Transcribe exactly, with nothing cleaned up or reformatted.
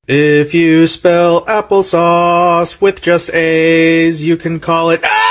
If you spell applesauce with just A's, you can call it